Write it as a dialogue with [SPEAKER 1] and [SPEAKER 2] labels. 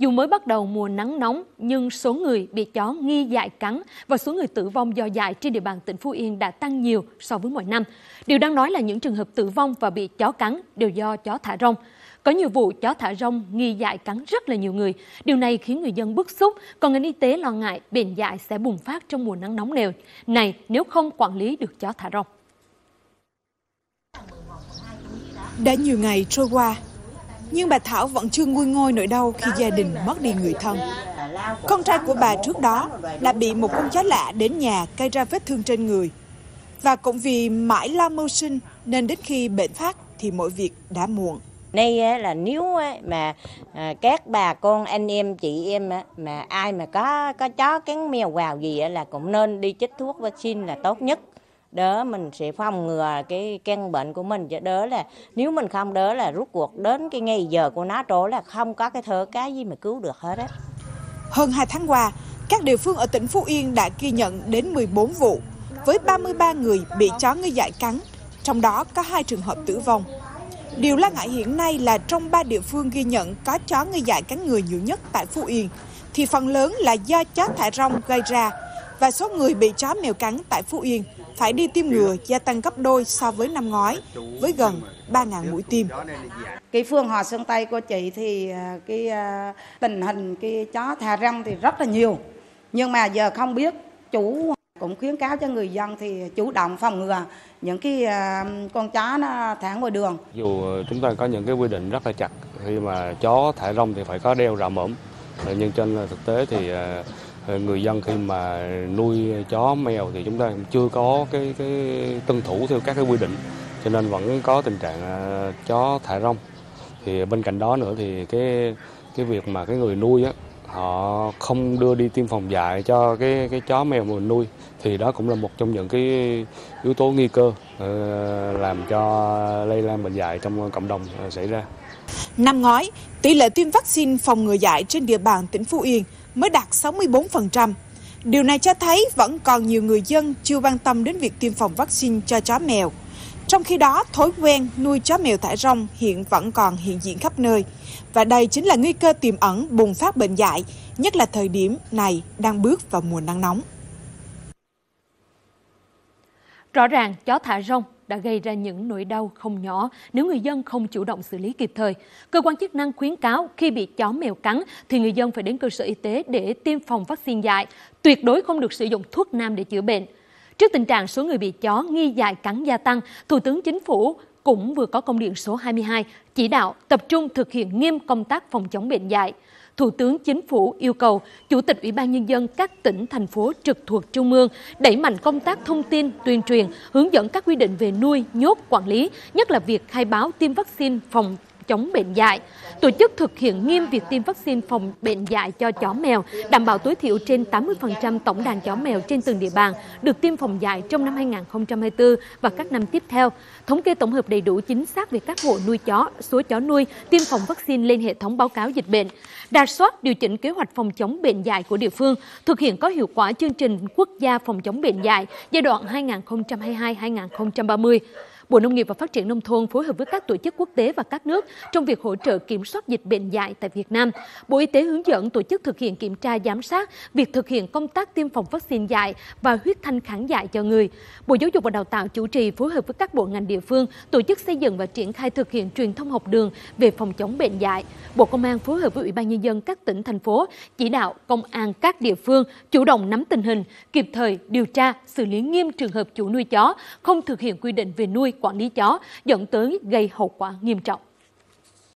[SPEAKER 1] Dù mới bắt đầu mùa nắng nóng, nhưng số người bị chó nghi dại cắn và số người tử vong do dại trên địa bàn tỉnh Phú Yên đã tăng nhiều so với mọi năm. Điều đáng nói là những trường hợp tử vong và bị chó cắn đều do chó thả rông. Có nhiều vụ chó thả rông nghi dại cắn rất là nhiều người. Điều này khiến người dân bức xúc, còn ngành y tế lo ngại bệnh dại sẽ bùng phát trong mùa nắng nóng này nếu không quản lý được chó thả rông.
[SPEAKER 2] Đã nhiều ngày trôi qua, nhưng bà Thảo vẫn chưa nguôi ngoai nỗi đau khi gia đình mất đi người thân. Con trai của bà trước đó đã bị một con chó lạ đến nhà gây ra vết thương trên người. Và cũng vì mãi lo mưu sinh nên đến khi bệnh phát thì mọi việc đã muộn.
[SPEAKER 3] Đây là nếu mà các bà con anh em chị em mà ai mà có chó cắn mèo vào gì là cũng nên đi chích thuốc vaccine là tốt nhất. Đó mình sẽ phòng ngừa cái căn bệnh của mình, chứ đỡ là nếu mình không đỡ là rút cuộc đến cái ngày giờ của nó trổ là không có cái thở cái gì mà cứu được hết á.
[SPEAKER 2] Hơn 2 tháng qua, các địa phương ở tỉnh Phú Yên đã ghi nhận đến 14 vụ với 33 người bị chó nghi dại cắn, trong đó có 2 trường hợp tử vong. Điều lo ngại hiện nay là trong 3 địa phương ghi nhận có chó nghi dại cắn người nhiều nhất tại Phú Yên, thì phần lớn là do chó thả rông gây ra, và số người bị chó mèo cắn tại Phú Yên phải đi tiêm ngừa gia tăng gấp đôi so với năm ngoái, với gần 3.000 mũi tiêm.
[SPEAKER 4] Cái phường Hòa Sơn Tây của chị thì cái tình hình cái chó thả rông thì rất là nhiều, nhưng mà giờ không biết, chủ cũng khuyến cáo cho người dân thì chủ động phòng ngừa những cái con chó nó thả ngoài đường.
[SPEAKER 5] Dù chúng ta có những cái quy định rất là chặt, khi mà chó thả rông thì phải có đeo rào mõm, nhưng trên thực tế thì người dân khi mà nuôi chó mèo thì chúng ta chưa có cái tuân thủ theo các cái quy định, cho nên vẫn có tình trạng chó thả rông. Thì bên cạnh đó nữa thì cái việc mà cái người nuôi á, họ không đưa đi tiêm phòng dại cho cái chó mèo mà mình nuôi, thì đó cũng là một trong những cái yếu tố nguy cơ làm cho lây lan bệnh dại trong cộng đồng xảy ra.
[SPEAKER 2] Năm ngoái, tỷ lệ tiêm vaccine phòng ngừa dại trên địa bàn tỉnh Phú Yên mới đạt 64%. Điều này cho thấy vẫn còn nhiều người dân chưa quan tâm đến việc tiêm phòng vaccine cho chó mèo. Trong khi đó, thói quen nuôi chó mèo thả rông hiện vẫn còn hiện diện khắp nơi. Và đây chính là nguy cơ tiềm ẩn bùng phát bệnh dại, nhất là thời điểm này đang bước vào mùa nắng nóng.
[SPEAKER 1] Rõ ràng, chó thả rông đã gây ra những nỗi đau không nhỏ nếu người dân không chủ động xử lý kịp thời. Cơ quan chức năng khuyến cáo khi bị chó mèo cắn thì người dân phải đến cơ sở y tế để tiêm phòng vaccine dại. Tuyệt đối không được sử dụng thuốc nam để chữa bệnh. Trước tình trạng số người bị chó nghi dại cắn gia tăng, Thủ tướng Chính phủ cũng vừa có công điện số 22 chỉ đạo tập trung thực hiện nghiêm công tác phòng chống bệnh dại. Thủ tướng Chính phủ yêu cầu Chủ tịch Ủy ban Nhân dân các tỉnh, thành phố trực thuộc Trung ương đẩy mạnh công tác thông tin, tuyên truyền, hướng dẫn các quy định về nuôi, nhốt, quản lý, nhất là việc khai báo tiêm vaccine phòng chống bệnh dại, tổ chức thực hiện nghiêm việc tiêm vaccine phòng bệnh dại cho chó mèo, đảm bảo tối thiểu trên 80% tổng đàn chó mèo trên từng địa bàn được tiêm phòng dại trong năm 2024 và các năm tiếp theo. Thống kê tổng hợp đầy đủ chính xác về các hộ nuôi chó, số chó nuôi, tiêm phòng vaccine lên hệ thống báo cáo dịch bệnh, rà soát điều chỉnh kế hoạch phòng chống bệnh dại của địa phương, thực hiện có hiệu quả chương trình quốc gia phòng chống bệnh dại giai đoạn 2022-2030. Bộ Nông nghiệp và Phát triển Nông thôn phối hợp với các tổ chức quốc tế và các nước trong việc hỗ trợ kiểm soát dịch bệnh dại tại Việt Nam. Bộ Y tế hướng dẫn tổ chức thực hiện kiểm tra giám sát việc thực hiện công tác tiêm phòng vaccine dại và huyết thanh kháng dại cho người. Bộ Giáo dục và Đào tạo chủ trì phối hợp với các bộ ngành địa phương tổ chức xây dựng và triển khai thực hiện truyền thông học đường về phòng chống bệnh dại. Bộ Công an phối hợp với Ủy ban Nhân dân các tỉnh, thành phố chỉ đạo công an các địa phương chủ động nắm tình hình, kịp thời điều tra, xử lý nghiêm trường hợp chủ nuôi chó không thực hiện quy định về nuôi, quản lý chó dẫn tới gây hậu quả nghiêm trọng.